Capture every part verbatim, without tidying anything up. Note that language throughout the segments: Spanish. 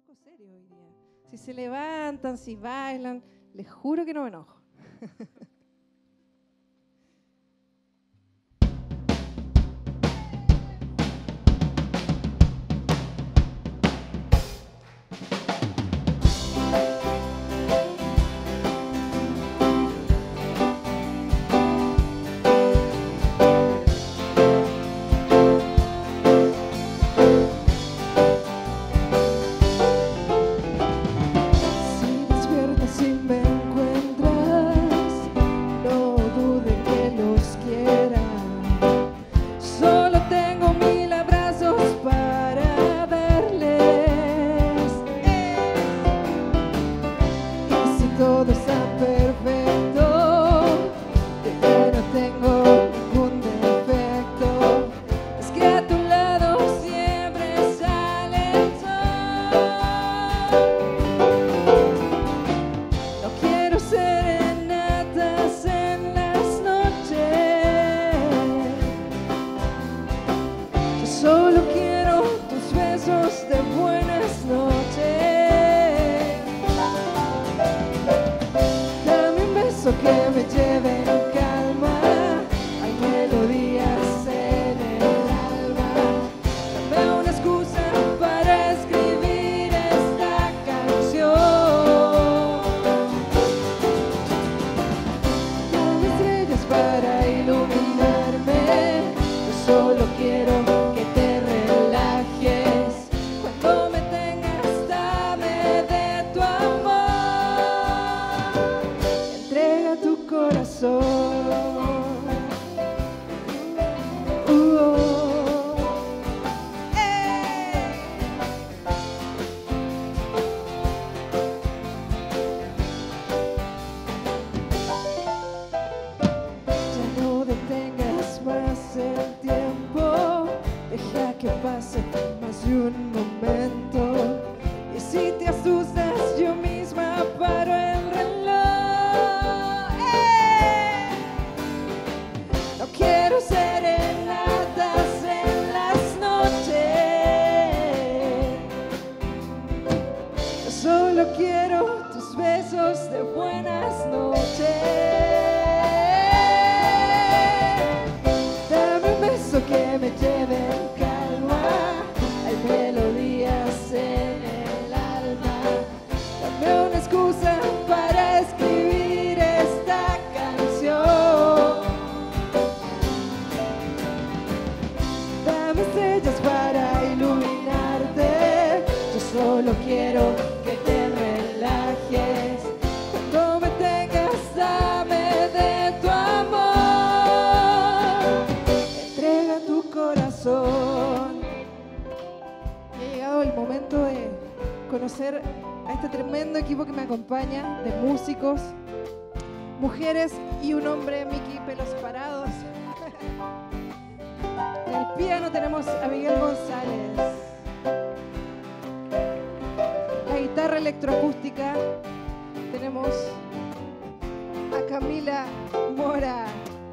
poco serio hoy día. Si se levantan, si bailan, les juro que no me enojo. Conocer a este tremendo equipo que me acompaña, de músicos, mujeres y un hombre, Miki, pelos parados. En el piano tenemos a Miguel González. La guitarra electroacústica tenemos a Camila Mora.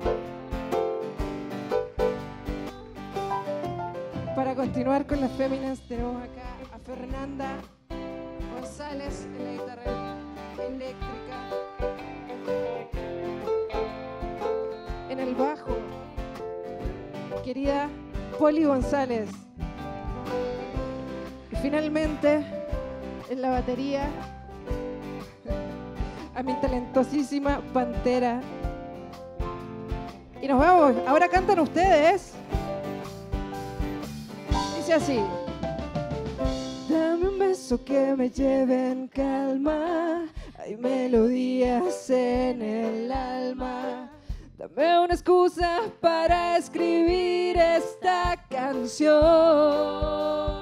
Para continuar con las féminas tenemos acá a Fernanda González en la guitarra eléctrica. En el bajo, querida Poli González. Y finalmente, en la batería, a mi talentosísima Pantera. Y nos vamos. Ahora cantan ustedes. Dice así. Dame un beso que me lleve en calma, hay melodías en el alma. Dame una excusa para escribir esta canción.